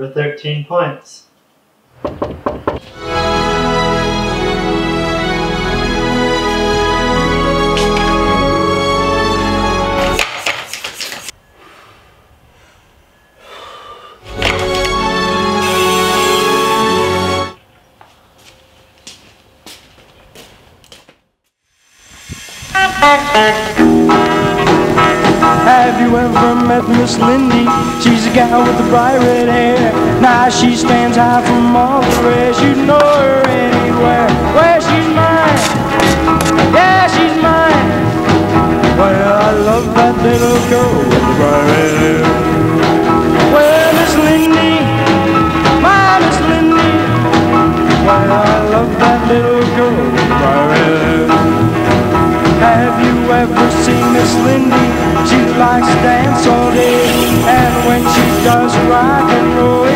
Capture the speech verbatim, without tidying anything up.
for thirteen points. Have you ever met Miss Lindy? She's a gal with the bright red hair. Now she stands high from all the rest. You know her anywhere. Well, she's mine. Yeah, she's mine. Well, I love that little girl with the bright red hair. Well, Miss Lindy, my Miss Lindy. Well, I love that little girl with the bright red hair. Have you ever seen Miss Lindy? She likes to dance all day, and when she does rock and roll,